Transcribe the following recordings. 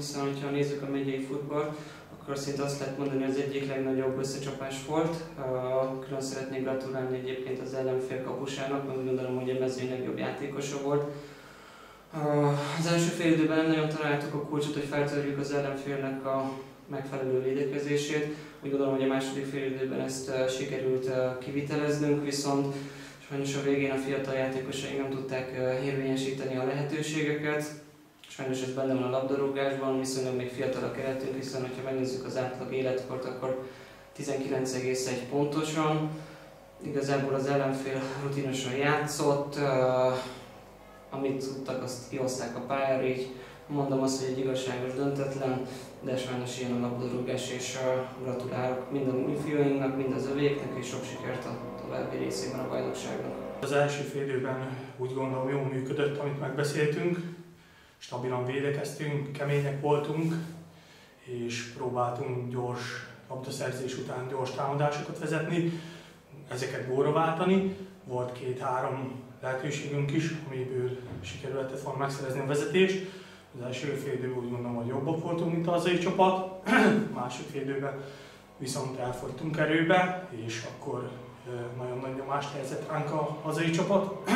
hiszen ha nézzük a megyei futballt, akkor szinte azt lehet mondani, hogy az egyik legnagyobb összecsapás volt. Külön szeretnék gratulálni egyébként az ellenfél kapusának, mert úgy gondolom, hogy a mezőny legjobb játékosa volt. Az első fél időben nem nagyon találtuk a kulcsot, hogy feltörjük az ellenfélnek a megfelelő védekezését. Úgy gondolom, hogy a második fél időben ezt sikerült kiviteleznünk, viszont sajnos a végén a fiatal játékosaink nem tudták érvényesíteni a lehetőségeket. Sajnos ez benne van a labdarúgásban, viszonylag még fiatal a keretünk, hiszen ha megnézzük az átlag életkort, akkor 19,1 pontosan. Igazából az ellenfél rutinosan játszott, amit tudtak, azt kihozták a pályára, így mondom azt, hogy egy igazságos döntetlen, de sajnos ilyen a labdarúgás, és gratulálok mind a mi fiúinknak, mind az övéknek, és sok sikert a további részében a bajnokságnak. Az első fél időben úgy gondolom jól működött, amit megbeszéltünk, stabilan védekeztünk, kemények voltunk, és próbáltunk gyors labdaszerzés után gyors támadásokat vezetni, ezeket gólra váltani. Volt 2-3 lehetőségünk is, amiből sikerült volna megszerezni a vezetést. Az első fél időben úgy gondolom, hogy jobbak voltunk, mint a hazai csapat. A második fél időben viszont elfogytunk erőbe, és akkor nagyon nagy nyomást helyezett ránk a hazai csapat.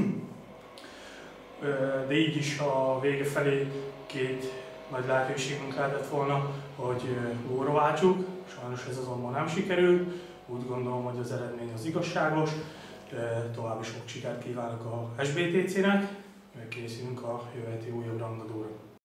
De így is a vége felé 2 nagy lehetőségünk lehetett volna, hogy gólra váltsuk. Sajnos ez azonban nem sikerült. Úgy gondolom, hogy az eredmény az igazságos. További sok sikert kívánok a SBTC-nek, készülünk a jövő heti újabb rangadóra.